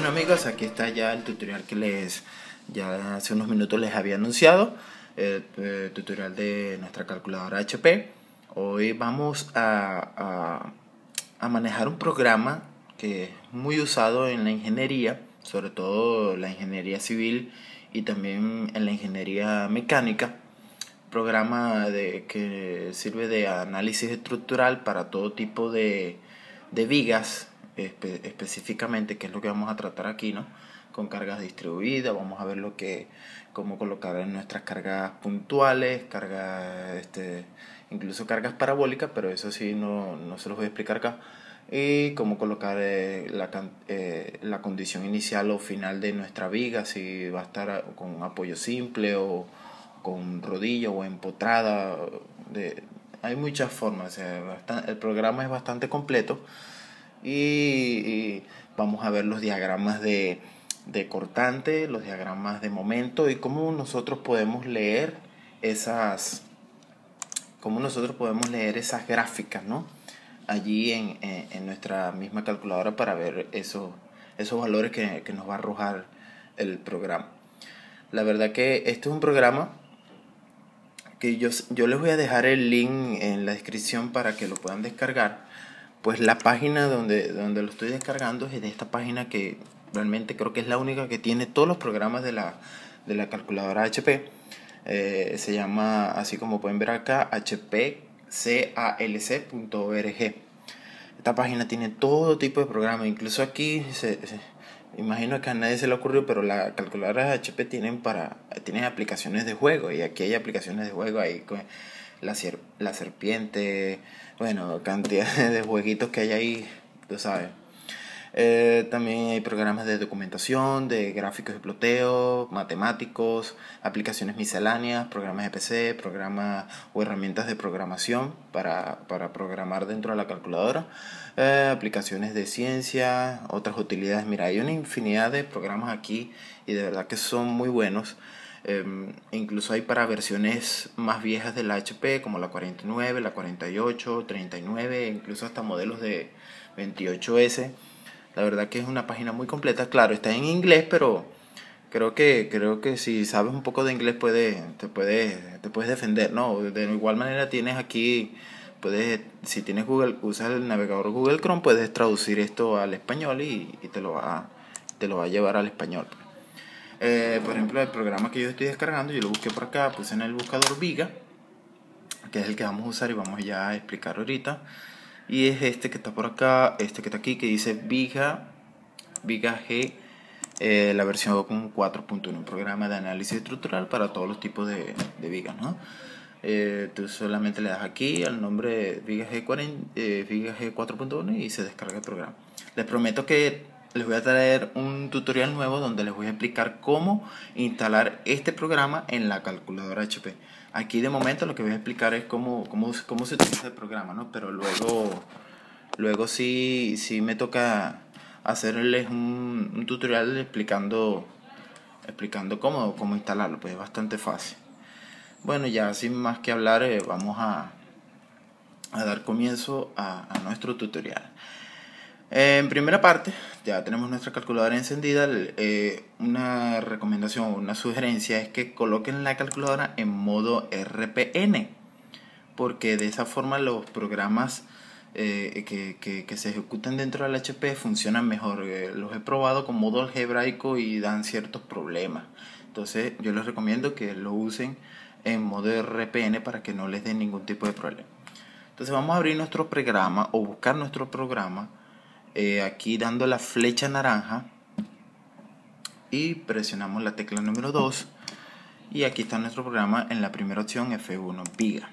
Bueno amigos, aquí está ya el tutorial que ya hace unos minutos les había anunciado, el tutorial de nuestra calculadora HP. Hoy vamos a manejar un programa que es muy usado en la ingeniería, sobre todo la ingeniería civil y también en la ingeniería mecánica. Programa que sirve de análisis estructural para todo tipo de vigas, específicamente, que es lo que vamos a tratar aquí, ¿no? Con cargas distribuidas, vamos a ver cómo colocar en nuestras cargas puntuales, incluso cargas parabólicas, pero eso sí no se los voy a explicar acá. Y cómo colocar la condición inicial o final de nuestra viga, si va a estar con apoyo simple o con rodilla o empotrada. Hay muchas formas, o sea, el programa es bastante completo y vamos a ver los diagramas de cortante, los diagramas de momento y cómo nosotros podemos leer esas gráficas, ¿no? Allí en nuestra misma calculadora para ver esos valores que nos va a arrojar el programa. La verdad que este es un programa que yo les voy a dejar el link en la descripción para que lo puedan descargar. Pues la página donde lo estoy descargando es de esta página, que realmente creo que es la única que tiene todos los programas de la calculadora HP. Se llama, así como pueden ver acá, hpcalc.org. Esta página tiene todo tipo de programas, incluso aquí imagino que a nadie se le ocurrió, pero la calculadora de HP tienen aplicaciones de juego, y aquí hay aplicaciones de juego, hay la serpiente, bueno, cantidad de jueguitos que hay ahí, tú sabes. También hay programas de documentación, de gráficos de ploteo, matemáticos, aplicaciones misceláneas, programas de PC, programas o herramientas de programación para programar dentro de la calculadora, aplicaciones de ciencia, otras utilidades. Mira, hay una infinidad de programas aquí y de verdad que son muy buenos. Incluso hay para versiones más viejas de la HP, como la 49, la 48, 39, incluso hasta modelos de 28S. La verdad que es una página muy completa. Claro, está en inglés, pero creo que si sabes un poco de inglés te puedes defender, ¿no? De igual manera tienes aquí, si tienes usas el navegador Google Chrome, puedes traducir esto al español y te lo va a llevar al español. Por ejemplo, el programa que yo estoy descargando, yo lo busqué por acá, puse en el buscador Viga, que es el que vamos a usar y vamos ya a explicar ahorita. Y es este que está por acá, este que está aquí, que dice Viga G, la versión 4.1, un programa de análisis estructural para todos los tipos de vigas, ¿no? Tú solamente le das aquí al nombre Viga G 4.1 y se descarga el programa. Les prometo que les voy a traer un tutorial nuevo donde les voy a explicar cómo instalar este programa en la calculadora HP. Aquí de momento lo que voy a explicar es cómo se utiliza el programa, ¿no? Pero luego sí me toca hacerles un tutorial explicando cómo instalarlo, pues es bastante fácil. Bueno, ya sin más que hablar, vamos a dar comienzo a nuestro tutorial. En primera parte, ya tenemos nuestra calculadora encendida. Una recomendación, una sugerencia es que coloquen la calculadora en modo RPN, porque de esa forma los programas que se ejecutan dentro del HP funcionan mejor. Los he probado con modo algebraico y dan ciertos problemas. Entonces yo les recomiendo que lo usen en modo RPN para que no les den ningún tipo de problema. Entonces vamos a abrir nuestro programa o buscar nuestro programa, aquí dando la flecha naranja y presionamos la tecla número 2 y aquí está nuestro programa en la primera opción, F1 Viga.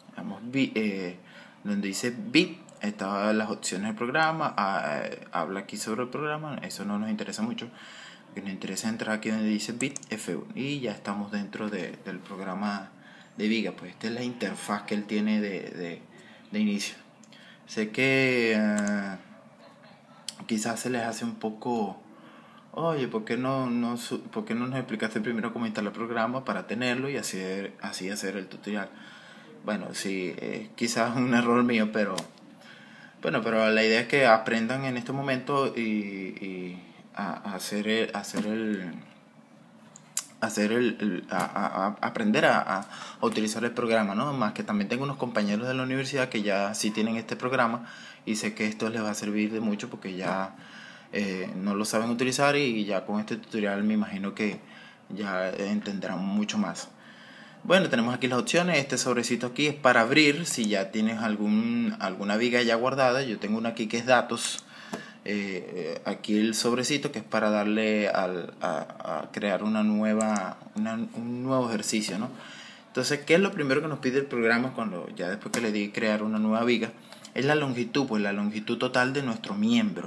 Donde dice bit, están las opciones del programa. Habla aquí sobre el programa, eso no nos interesa mucho. Lo que nos interesa es entrar aquí donde dice bit F1 y ya estamos dentro del programa de Viga. Pues esta es la interfaz que él tiene de inicio. Sé que quizás se les hace un poco, oye, ¿por qué no nos explicaste primero cómo instalar el programa para tenerlo y así hacer el tutorial? Bueno, sí, quizás un error mío, pero bueno, pero la idea es que aprendan en este momento y aprender a utilizar el programa, ¿no? Más que también tengo unos compañeros de la universidad que ya sí tienen este programa y sé que esto les va a servir de mucho porque ya no lo saben utilizar y ya con este tutorial me imagino que ya entenderán mucho más. Bueno, tenemos aquí las opciones. Este sobrecito aquí es para abrir si ya tienes alguna viga ya guardada. Yo tengo una aquí que es datos. Aquí el sobrecito que es para darle a crear un nuevo ejercicio, ¿no? Entonces, ¿qué es lo primero que nos pide el programa cuando ya después que le di crear una nueva viga? Es la longitud, pues la longitud total de nuestro miembro.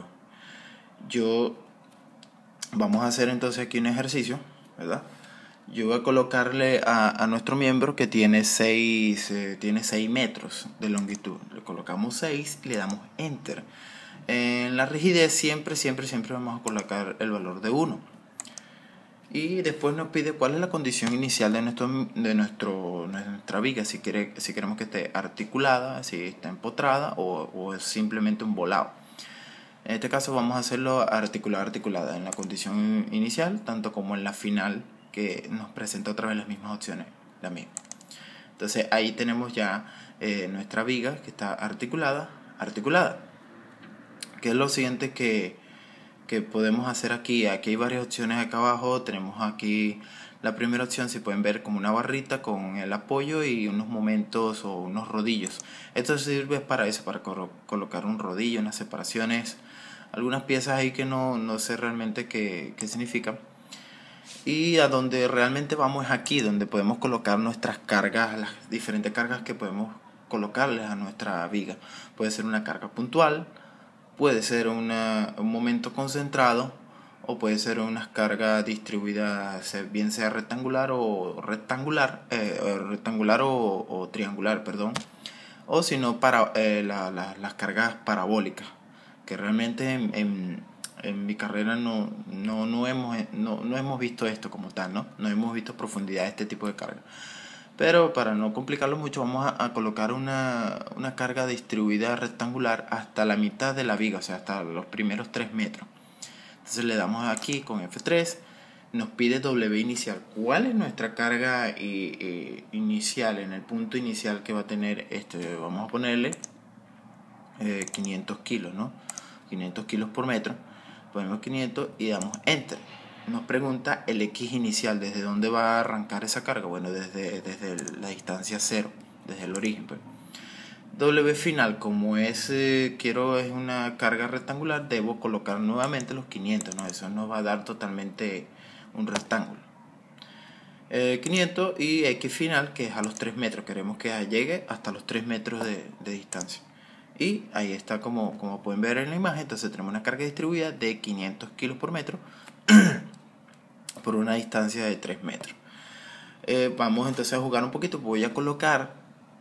Vamos a hacer entonces aquí un ejercicio, ¿verdad? Yo voy a colocarle a nuestro miembro que tiene 6 metros de longitud. Le colocamos 6 y le damos Enter. En la rigidez siempre vamos a colocar el valor de 1. Y después nos pide cuál es la condición inicial de nuestra viga. Si queremos que esté articulada, si está empotrada o es simplemente un volado. En este caso vamos a hacerlo articulada en la condición inicial, tanto como en la final, que nos presenta otra vez las mismas opciones, la misma. Entonces ahí tenemos ya nuestra viga que está articulada. ¿Qué es lo siguiente que podemos hacer aquí? Aquí hay varias opciones acá abajo. Tenemos aquí la primera opción, si pueden ver, como una barrita con el apoyo y unos momentos o unos rodillos. Esto sirve para eso, para colocar un rodillo, unas separaciones, algunas piezas ahí que no sé realmente qué significan. Y a donde realmente vamos es aquí, donde podemos colocar nuestras cargas, las diferentes cargas que podemos colocarles a nuestra viga. Puede ser una carga puntual, puede ser un momento concentrado, o puede ser unas cargas distribuidas, bien sea rectangular o triangular, perdón, o si no para las cargas parabólicas, que realmente en mi carrera no hemos visto esto como tal, no hemos visto profundidad de este tipo de carga. Pero para no complicarlo mucho, vamos a colocar una carga distribuida rectangular hasta la mitad de la viga, o sea, hasta los primeros 3 metros. Entonces le damos aquí con F3, nos pide W inicial. ¿Cuál es nuestra carga inicial, en el punto inicial que va a tener este? Vamos a ponerle 500 kilos, ¿no? 500 kilos por metro. Ponemos 500 y damos Enter. Nos pregunta el X inicial, ¿desde dónde va a arrancar esa carga? Bueno, desde la distancia 0, desde el origen, pues. W final, como es una carga rectangular, debo colocar nuevamente los 500, ¿no? Eso nos va a dar totalmente un rectángulo. 500 y X final, que es a los 3 metros. Queremos que llegue hasta los 3 metros de distancia. Y ahí está, como pueden ver en la imagen. Entonces tenemos una carga distribuida de 500 kilos por metro por una distancia de 3 metros. Vamos entonces a jugar un poquito. Voy a colocar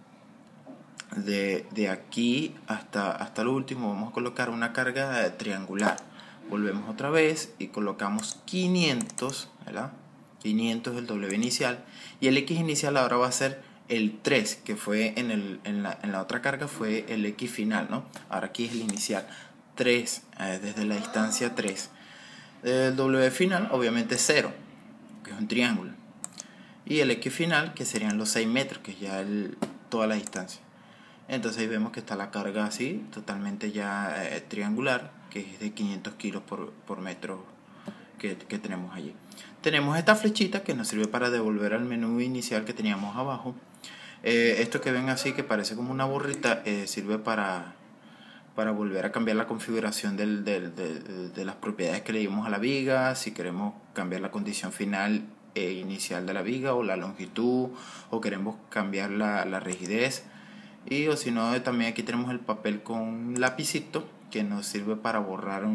de aquí hasta lo último, vamos a colocar una carga triangular. Volvemos otra vez y colocamos 500, ¿verdad? 500 es el W inicial, y el X inicial ahora va a ser el 3, que fue en la otra carga fue el X final, ¿no? Ahora aquí es el inicial, 3, desde la distancia 3. El W final obviamente 0, que es un triángulo, y el X final, que serían los 6 metros, que es ya toda la distancia. Entonces ahí vemos que está la carga así, totalmente ya triangular, que es de 500 kilos por metro que tenemos allí. Tenemos esta flechita que nos sirve para devolver al menú inicial que teníamos abajo. Esto que ven así, que parece como una borrita, sirve para volver a cambiar la configuración de las propiedades que le dimos a la viga. Si queremos cambiar la condición final inicial de la viga, o la longitud, o queremos cambiar la rigidez. Y o si no, también aquí tenemos el papel con lapicito que nos sirve para borrar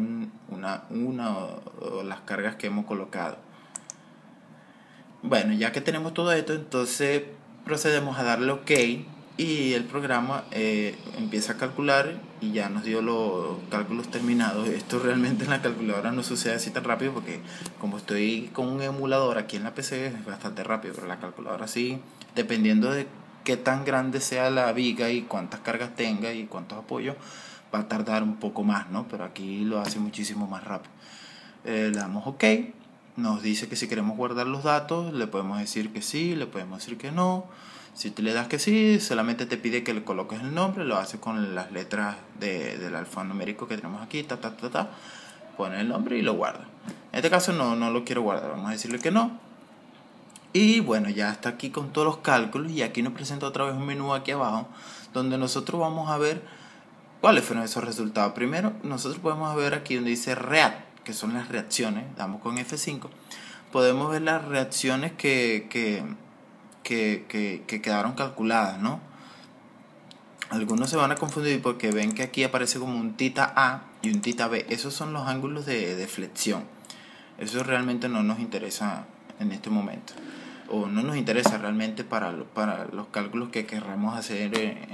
las cargas que hemos colocado. Bueno, ya que tenemos todo esto, entonces procedemos a darle OK y el programa empieza a calcular y ya nos dio los cálculos terminados. Esto realmente en la calculadora no sucede así tan rápido, porque como estoy con un emulador aquí en la PC es bastante rápido, pero la calculadora sí, dependiendo de qué tan grande sea la viga y cuántas cargas tenga y cuántos apoyos, va a tardar un poco más, ¿no? Pero aquí lo hace muchísimo más rápido. Le damos OK. Nos dice que si queremos guardar los datos, le podemos decir que sí, le podemos decir que no. Si te le das que sí, solamente te pide que le coloques el nombre, lo hace con las letras del alfanumérico que tenemos aquí, pone el nombre y lo guarda. En este caso no lo quiero guardar, vamos a decirle que no. Y bueno, ya está aquí con todos los cálculos y aquí nos presenta otra vez un menú aquí abajo donde nosotros vamos a ver cuáles fueron esos resultados. Primero, nosotros podemos ver aquí donde dice React, que son las reacciones, damos con F5, podemos ver las reacciones que quedaron calculadas, ¿no? Algunos se van a confundir porque ven que aquí aparece como un θ A y un θ B. Esos son los ángulos de flexión. Eso realmente no nos interesa en este momento, o no nos interesa realmente para los cálculos que querramos hacer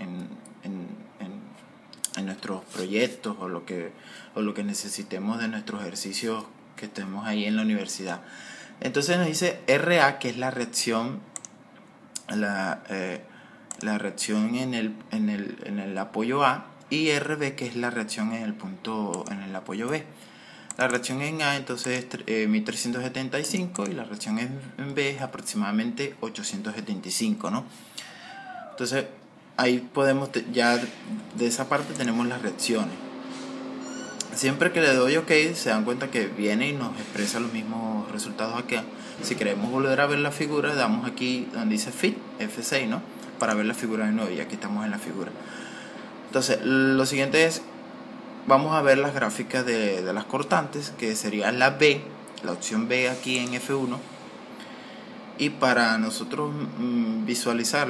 en nuestros proyectos o lo que necesitemos de nuestros ejercicios que estemos ahí en la universidad. Entonces nos dice RA, que es la reacción la reacción en el apoyo A, y RB, que es la reacción en el apoyo B. La reacción en A entonces es 1375 y la reacción en B es aproximadamente 875, ¿no? Entonces ahí podemos, ya de esa parte tenemos las reacciones. Siempre que le doy OK, se dan cuenta que viene y nos expresa los mismos resultados aquí. Si queremos volver a ver la figura, damos aquí donde dice Fit, F6, ¿no? Para ver la figura de nuevo, y aquí estamos en la figura. Entonces, lo siguiente es, vamos a ver las gráficas de las cortantes, que sería la B, la opción B aquí en F1. Y para nosotros visualizar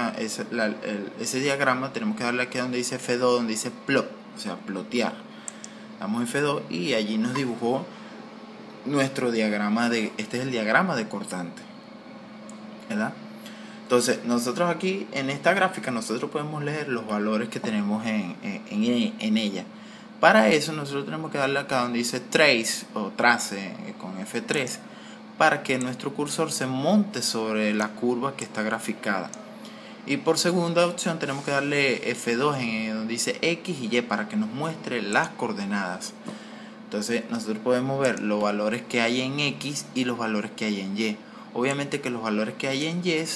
ese diagrama, tenemos que darle aquí donde dice F2, donde dice plot, o sea, plotear. Damos F2 y allí nos dibujó nuestro diagrama este es el diagrama de cortante, ¿verdad? Entonces, nosotros aquí en esta gráfica nosotros podemos leer los valores que tenemos en ella. Para eso nosotros tenemos que darle acá donde dice trace o trace con F3 para que nuestro cursor se monte sobre la curva que está graficada. Y por segunda opción tenemos que darle F2 en donde dice X y Y para que nos muestre las coordenadas. Entonces nosotros podemos ver los valores que hay en X y los valores que hay en Y. Obviamente que los valores que hay en Y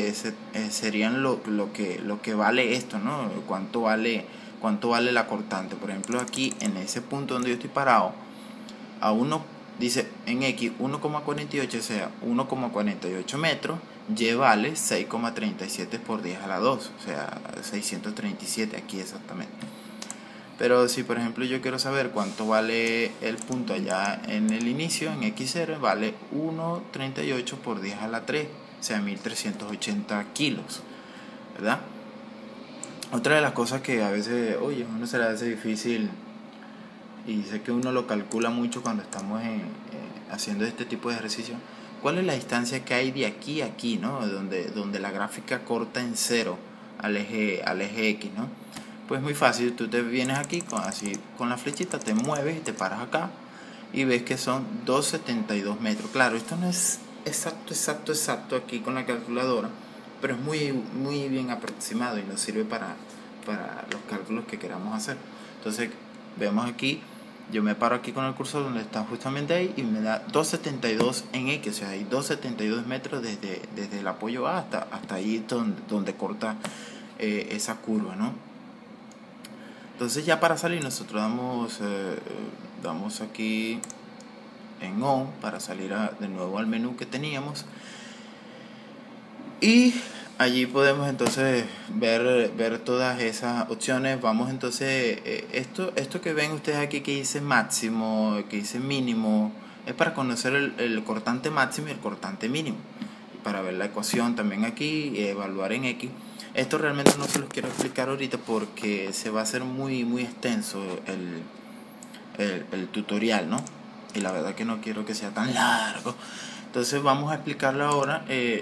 serían lo que vale esto, ¿no? Cuánto vale la cortante. Por ejemplo, aquí en ese punto donde yo estoy parado, a uno dice en X 1,48, o sea 1,48 metros. Y vale 6,37 por 10 a la 2, o sea 637 aquí exactamente. Pero si por ejemplo yo quiero saber cuánto vale el punto allá en el inicio, en XR, vale 1,38 por 10 a la 3, o sea 1380 kilos, ¿verdad? Otra de las cosas que a veces, uno se le hace difícil, y sé que uno lo calcula mucho cuando estamos haciendo este tipo de ejercicio, ¿cuál es la distancia que hay de aquí a aquí, ¿no? Donde la gráfica corta en 0 al eje X, ¿no? Pues muy fácil, tú te vienes aquí con la flechita, te mueves y te paras acá y ves que son 2,72 metros. Claro, esto no es exacto aquí con la calculadora, pero es muy bien aproximado y nos sirve para los cálculos que queramos hacer. Entonces vemos aquí, yo me paro aquí con el cursor donde está justamente ahí y me da 2,72 en X, o sea, hay 2,72 metros desde el apoyo A hasta ahí donde corta esa curva, ¿no? Entonces ya para salir nosotros damos aquí en On para salir de nuevo al menú que teníamos, y allí podemos entonces ver todas esas opciones. Vamos entonces, esto que ven ustedes aquí que dice máximo, que dice mínimo, es para conocer el cortante máximo y el cortante mínimo, y para ver la ecuación también aquí y evaluar en X. Esto realmente no se los quiero explicar ahorita porque se va a hacer muy extenso el tutorial, ¿no? Y la verdad que no quiero que sea tan largo. Entonces vamos a explicarlo ahora.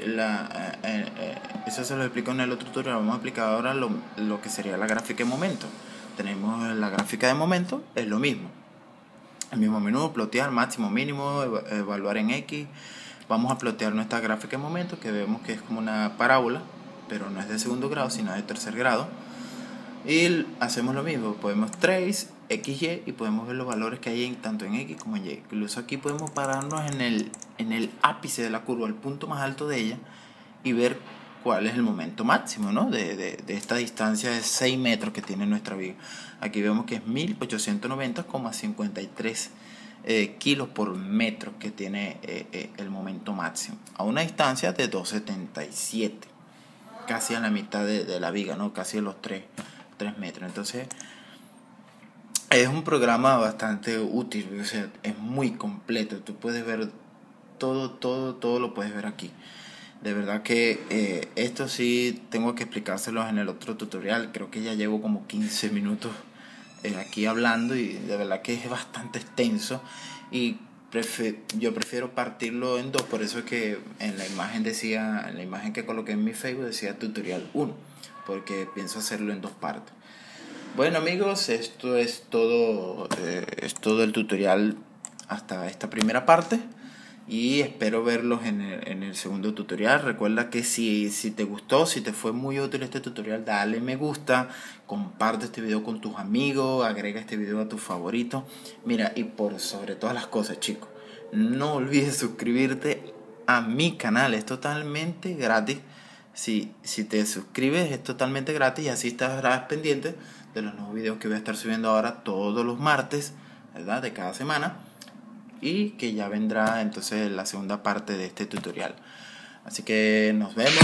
Eso se lo explico en el otro tutorial. Vamos a explicar ahora lo que sería la gráfica de momento. Tenemos la gráfica de momento, es lo mismo. El mismo menú, plotear, máximo, mínimo, evaluar en X. Vamos a plotear nuestra gráfica de momento, que vemos que es como una parábola, pero no es de segundo grado, sino de tercer grado. Y hacemos lo mismo, podemos trace XY y podemos ver los valores que hay tanto en X como en Y. Incluso aquí podemos pararnos en el ápice de la curva, el punto más alto de ella, y ver cuál es el momento máximo, ¿no? de esta distancia de 6 metros que tiene nuestra viga. Aquí vemos que es 1890,53 kilos por metro que tiene el momento máximo, a una distancia de 277, casi a la mitad de la viga, ¿no? Casi a los 3 metros. Entonces es un programa bastante útil, o sea, es muy completo. Tú puedes ver todo lo puedes ver aquí. De verdad que esto sí tengo que explicárselos en el otro tutorial. Creo que ya llevo como 15 minutos aquí hablando y de verdad que es bastante extenso y yo prefiero partirlo en dos. Por eso es que en la imagen que coloqué en mi Facebook decía tutorial 1, porque pienso hacerlo en dos partes. Bueno amigos, esto es todo el tutorial hasta esta primera parte. Y espero verlos en el segundo tutorial. Recuerda que si te gustó, si te fue muy útil este tutorial, dale me gusta, comparte este video con tus amigos, agrega este video a tus favoritos. Mira, y por sobre todas las cosas, chicos, no olvides suscribirte a mi canal, es totalmente gratis. Si te suscribes es totalmente gratis y así estarás pendiente de los nuevos videos que voy a estar subiendo ahora todos los martes, ¿verdad? De cada semana. Y que ya vendrá entonces la segunda parte de este tutorial. Así que nos vemos.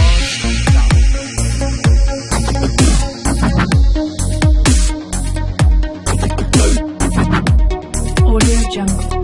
Chao.